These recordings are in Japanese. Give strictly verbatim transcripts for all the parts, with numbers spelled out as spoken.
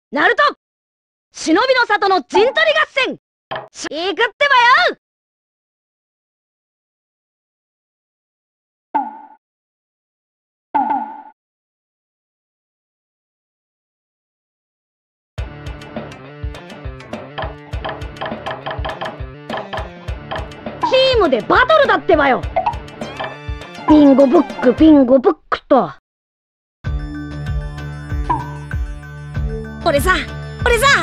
ナルト忍びの里の陣取り合戦行くってばよ。チームでバトルだってばよ。ビンゴブックビンゴブックと。俺さ俺さ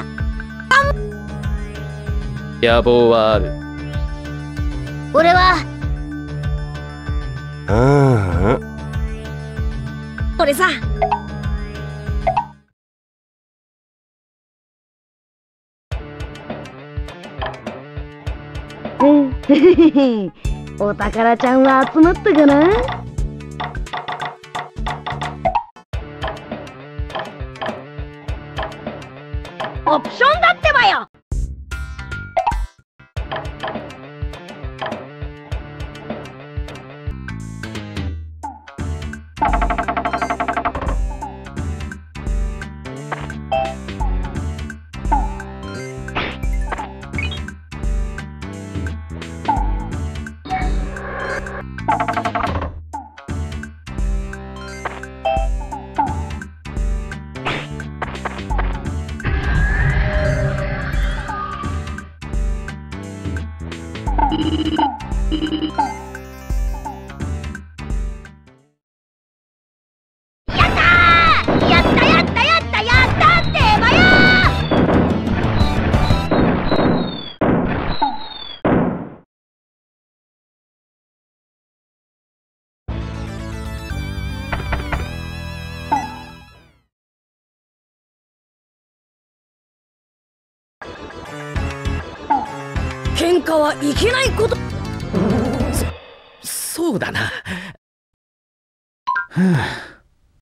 野望はある。 俺はああ俺さお宝ちゃんは集まったかな。オプションだってばよ。喧嘩はいけないこと。 そそうだな。はあ、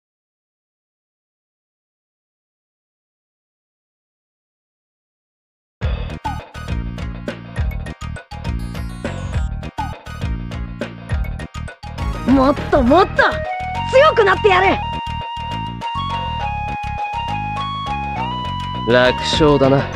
もっともっと強くなってやる。 楽勝だな。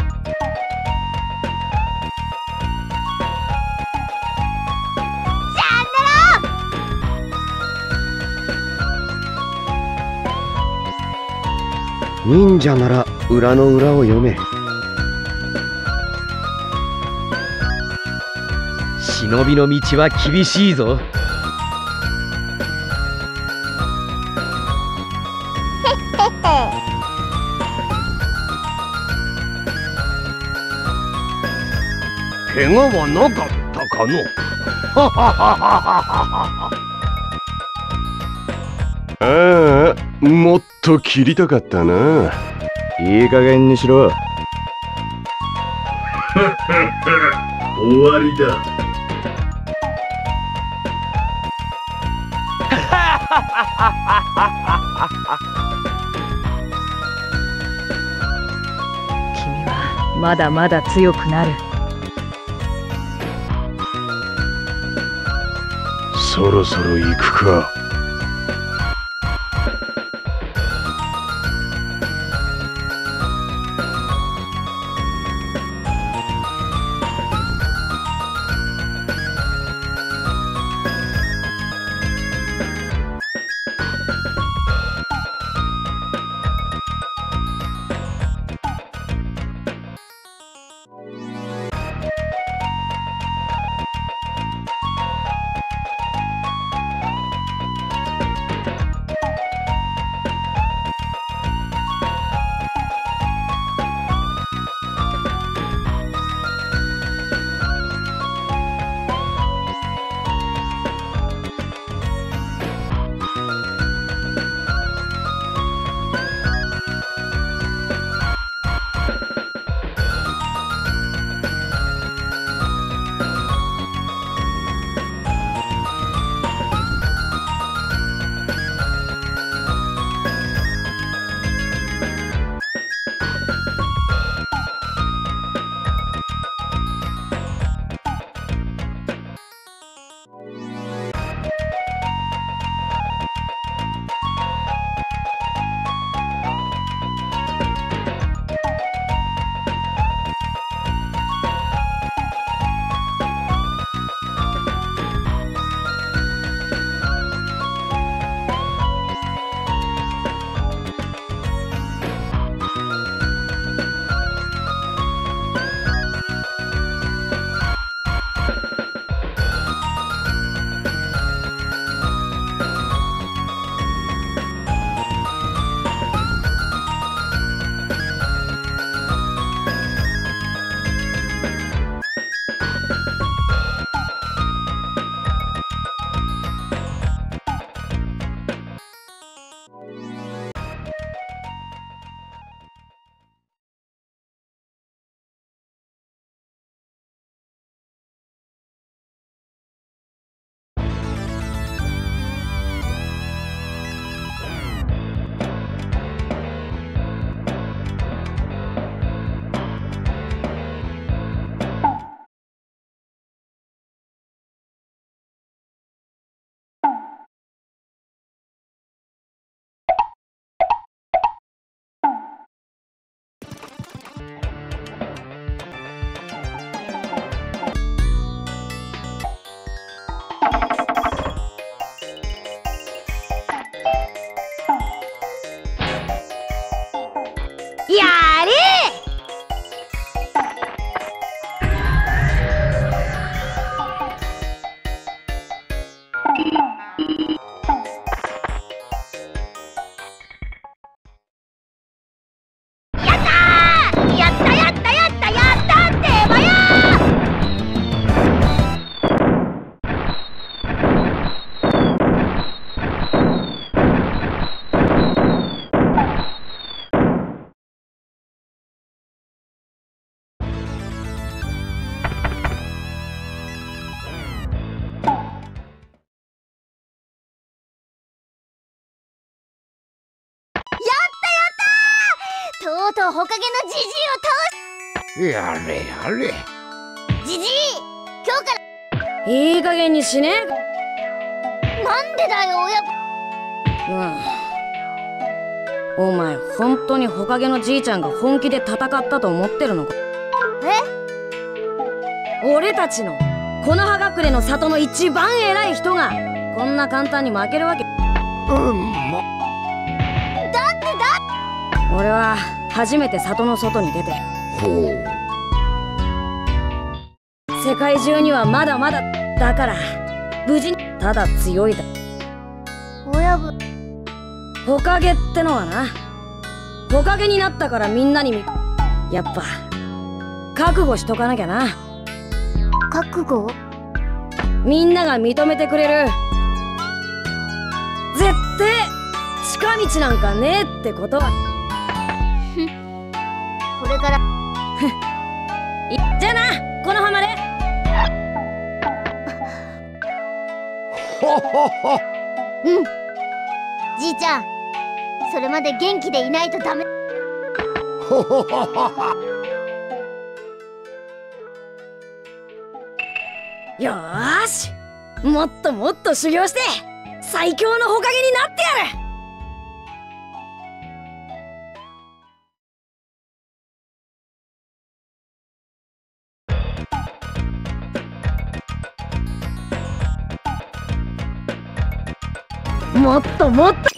忍者なら裏の裏を読め。 忍びの道は厳しいぞ。 怪我はなかったかの。ああ、もっと切りたかったな。いい加減にしろ。終わりだ。 君はまだまだ強くなる。 そろそろ行くか。 やれとうとうほかげのじじいを倒やれやれ。 す。じじい、今日からいい加減にしねえ。なんでだよ親子。うん、お前本当にほかげのじいちゃんが本気で戦ったと思ってるのか。え？俺たちの木の葉隠れの里の一番偉い人がこんな簡単に負けるわけ。 うんま。 だってだ俺は初めて里の外に出て、 ほう。 世界中にはまだまだだから無事にただ強いだ。親分、ほかげってのはな、ほかげになったからみんなにみやっぱ覚悟しとかなきゃな。覚悟？みんなが認めてくれる絶対近道なんかねえってことは。これからじゃあな、この浜で。 ほほほ。 うん、じいちゃん、それまで元気でいないとダメ。 ほほほほ。 よーし、もっともっと修行して最強のほかげになってやる。もっともっと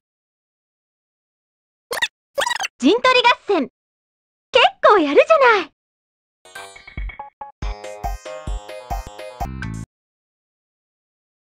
陣取り合戦、結構やるじゃない。